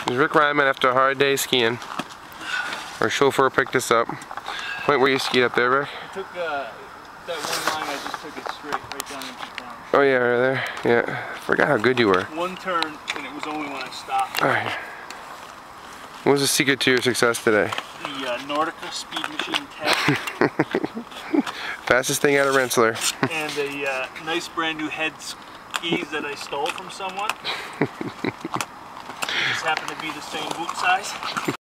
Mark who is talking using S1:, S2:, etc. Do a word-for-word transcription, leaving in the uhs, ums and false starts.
S1: Rick Ryman after a hard day skiing. Our chauffeur picked us up. Point where you skied up there, Rick?
S2: I took uh, that one line, I just took it straight right down into the ground.
S1: Oh yeah, right there. Yeah. I forgot how good you were.
S2: One turn, and it was only when I stopped.
S1: Alright. What was the secret to your success today?
S2: The uh, Nordica Speed Machine ten.
S1: Fastest thing out of Rensselaer.
S2: And a uh, nice brand new head skis that I stole from someone. Just happened to be the same boot size.